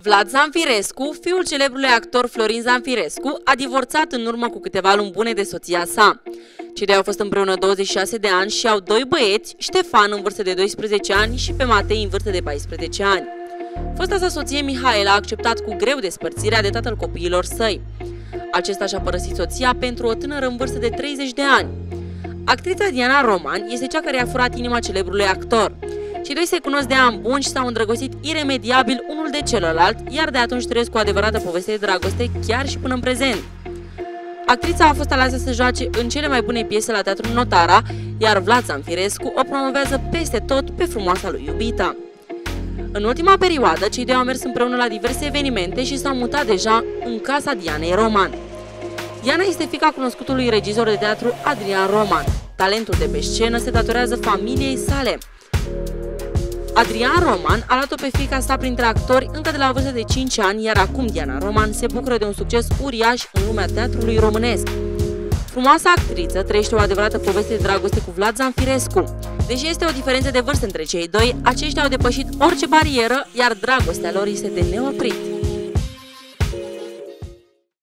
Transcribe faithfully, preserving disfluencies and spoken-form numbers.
Vlad Zamfirescu, fiul celebrului actor Florin Zamfirescu, a divorțat în urmă cu câteva luni bune de soția sa. Cei doi au fost împreună douăzeci și șase de ani și au doi băieți, Ștefan în vârstă de doisprezece ani și pe Matei în vârstă de paisprezece ani. Fosta sa soție Mihaela a acceptat cu greu despărțirea de tatăl copiilor săi. Acesta și-a părăsit soția pentru o tânără în vârstă de treizeci de ani. Actrița Diana Roman este cea care a furat inima celebrului actor. Cei doi se cunosc de ani buni și s-au îndrăgostit iremediabil unul de celălalt, iar de atunci trăiesc o adevărată poveste de dragoste chiar și până în prezent. Actrița a fost aleasă să joace în cele mai bune piese la Teatrul Notara, iar Vlad Zamfirescu o promovează peste tot pe frumoasa lui iubită. În ultima perioadă, cei doi au mers împreună la diverse evenimente și s-au mutat deja în casa Dianei Roman. Diana este fiica cunoscutului regizor de teatru Adrian Roman. Talentul de pe scenă se datorează familiei sale. Adrian Roman a luat-o pe fiica sa printre actori încă de la vârstă de cinci ani, iar acum Diana Roman se bucură de un succes uriaș în lumea teatrului românesc. Frumoasa actriță trăiește o adevărată poveste de dragoste cu Vlad Zamfirescu. Deși este o diferență de vârstă între cei doi, aceștia au depășit orice barieră, iar dragostea lor este de neoprit.